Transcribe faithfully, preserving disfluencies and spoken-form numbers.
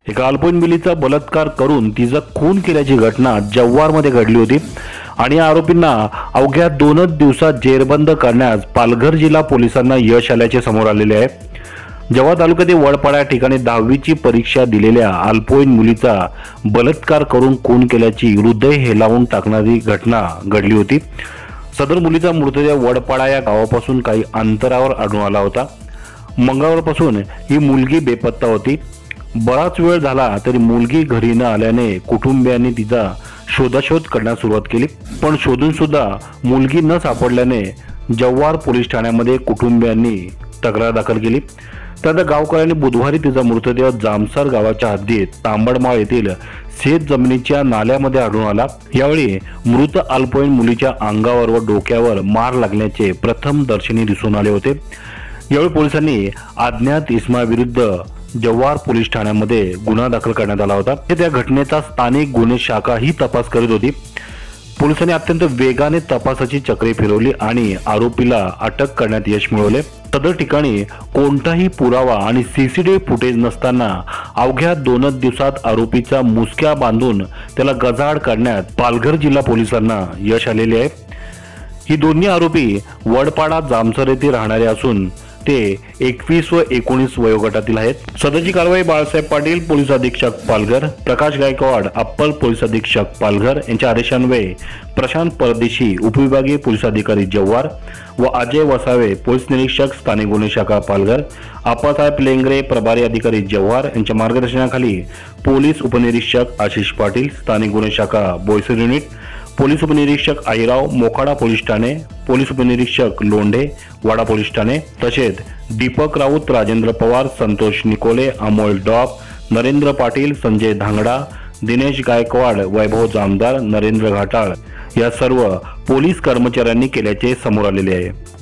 एका अल्पवयीन मुलीचा बलात्कार करून तिचा खून केल्याची घटना जव्हारमध्ये घडली होती आणि या आरोपींना अवघ्या दोनच दिवसात जेरबंद करण्यास पालघर जिल्हा पोलिसांना यश आल्याचे समोर आलेले आहे। जव्हार तालुक्यातील वडपाडा या ठिकाणी दहावीची परीक्षा दिलेल्या अल्पवयीन मुलीचा बलात्कार करून खून केल्याची हृदय हेलावून टाकणारी घटना घडली होती। सदर मुलीचा मृतदेह वडपाडा या गावापासून काही अंतरावर आढळून आला होता। मंगळवारपासून ही मुलगी बेपत्ता होती। बराच वेळ झाला तरी मुलगी घरी न आल्याने कुटुंबियांनी तिचा शोधाशोध करण्यास सुरुवात केली, पण शोधून सुद्धा मुलगी न सापडल्याने जव्हार पोलीस ठाण्यामध्ये कुटुंबियांनी तक्रार दाखल केली। त्यानंतर गावकऱ्यांनी बुधवारी तिचा मृतदेह जामसर गावाच्या हद्दीत तांबडमाळ येथील शेत जमिनीच्या नाल्यामध्ये आढळून आला। यावेळी मृत अल्पवयीन मुलीच्या अंगावर व डोक्यावर मार लागल्याचे प्रथम दर्शनी दिसून आले होते। यावेळी पोलिसांनी अज्ञात इसमाविरुद्ध जव्हार पोलीस ठाण्यामध्ये गुन्हा दाखल करण्यात आला होता। त्या घटनेचा स्थानिक गुन्हे शाखा ही तपास करीत होती। पोलिसांनी अत्यंत वेगाने तपासाची चक्रे फिरवली आणि आरोपीला अटक करण्यात यश मिळवले। सदर ठिकाणी कोणताही पुरावा आणि सीसीटीव्ही फुटेज नसताना अवघ्या दोनच दिवसात आरोपीचा मुसक्या बांधून त्याला गजाआड करण्यात पालघर जिल्हा पोलिसांना यश आलेले आहे। ही दोन्ही आरोपी वडपाडा जामसर येथे राहणारे असून ते एकवीस व एकोणीस वयोगटातील आहेत। सदरची कारवाई बाळासाहेब पाटील पोलीस अधीक्षक पालघर, प्रकाश गायकवाड अप्पर पोलीस अधीक्षक पालघर यांच्या आदेशान्वये प्रशांत परदेशी उपविभागीय पोलीस अधिकारी जव्हार व अजय वसावे पोलीस निरीक्षक स्थानिक गुन्हे शाखा पालघर, आप्पासाहेब लेंगरे प्रभारी अधिकारी जव्हार यांच्या मार्गदर्शनाखाली पोलीस उपनिरीक्षक आशिष पाटील स्थानिक गुन्हे शाखा बोईसर युनिट, पोलीस उपनिरीक्षक आईराव मोखाडा पोलीस ठाणे, पोलीस उपनिरीक्षक लोंढे वाडा पोलीस ठाणे तसेच दीपक राऊत, राजेंद्र पवार, संतोष निकोले, अमोल डॉप, नरेंद्र पाटील, संजय धांगडा, दिनेश गायकवाड, वैभव जामदार, नरेंद्र घाटाळ या सर्व पोलीस कर्मचाऱ्यांनी केल्याचे समोर आलेले आहे।